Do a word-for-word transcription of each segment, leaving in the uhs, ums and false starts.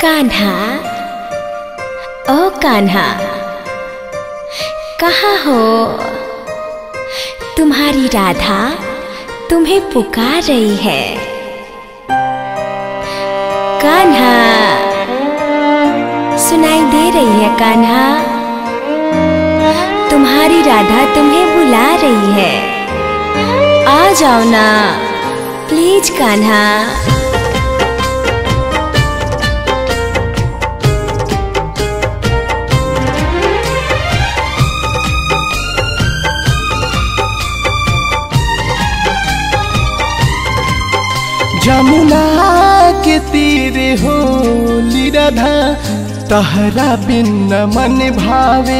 कान्हा, ओ कान्हा, कहाँ हो? तुम्हारी राधा तुम्हें पुकार रही है। कान्हा, सुनाई दे रही है कान्हा? तुम्हारी राधा तुम्हें बुला रही है। आ जाओ ना प्लीज कान्हा। जमुना के तीरे होली राधा, तहरा बिन न मन भावे।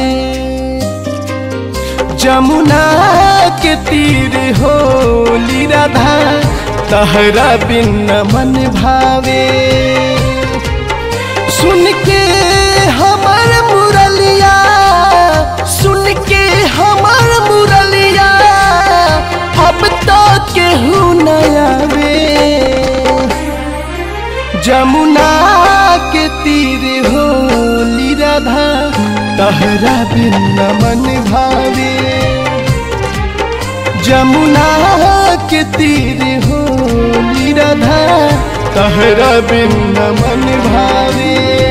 जमुना के तीरे होली राधा, तहरा बिन न मन भावे। सुन के हमर मुरलिया, सुन के हमर मुरलिया, अब तो केहू न आवे। जमुना के तीरे होली राधा, तहरा बिन न मन भावे। जमुना के तीरे होली राधा, तहरा बिन न मन भावे।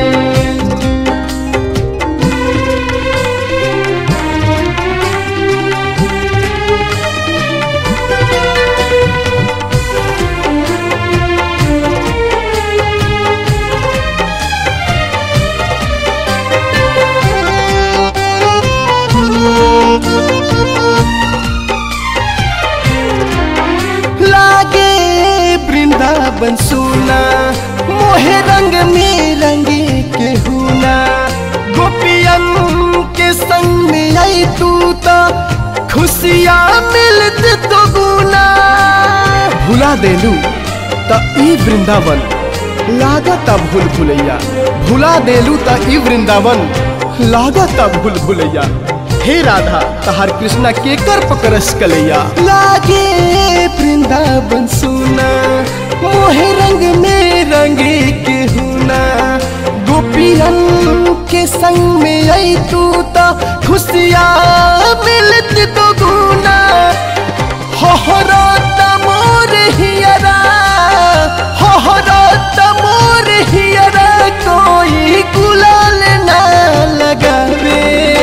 लागे वृंदावन सुना, मोहे रंग में रंगे के हुना। गोपियन के संग में आई तू तो, खुशियाँ मिलत तो गुना। भुला देलू त ई वृंदावन, लागत भूल भुलैया। भुला देलू त ई वृंदावन, लागत भूल भुलैया। हे राधा, तहार कृष्णा के कर पकड़स कलैया। लागे वृंदावन सुना, मोहे रंग में रंगे के हुना। गोपियन के संग में आई तू तो, खुशियाँ मिलत तो गुना। होहरा तमोर हियरा, होहरा तमोर हियरा, कोई गुलाल ना लगावे।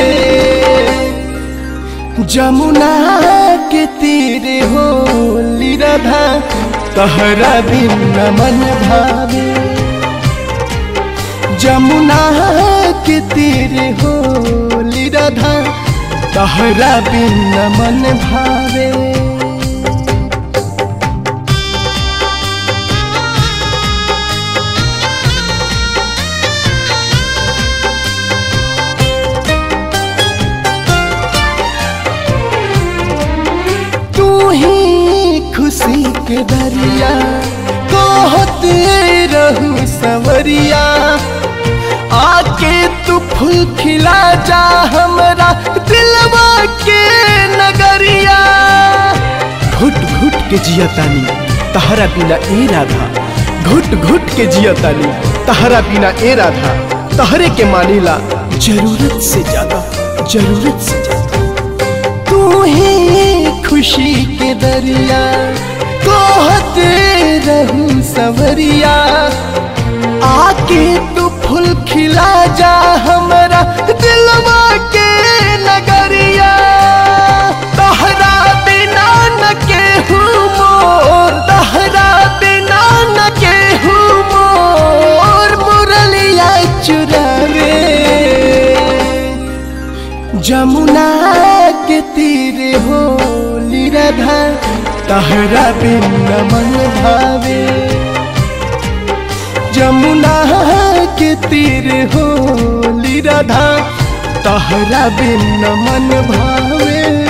जमुना के तीरे होली राधा, तहरा बिन न मन भावे। जमुना के तीरे होली राधा, तहरा बिन न मन भावे। खुशी के दरिया, कहते रहू सवरिया। आके तू फूल खिला जा हमरा दिलवा के नगरिया। घुट घुट के जियतानी तहरा बिना ए राधा, घुट घुट के जियतानी तहरा बिना ए राधा। तहरे के मानीला जरूरत से ज्यादा, जरूरत से ज्यादा। तू ही खुशी के दरिया, कहते रहू सवरिया। आके तू फूल खिला जा हमरा दिलवा के नगरिया। तहरा बिना न केहू मोर, तहरा बिना न केहू मोर, मुरलिया चुरावे। जमुना के तीरे होली राधा, तहरा बिन न मन भावे। जमुना के तीरे होली राधा, तहरा बिन न मन भावे।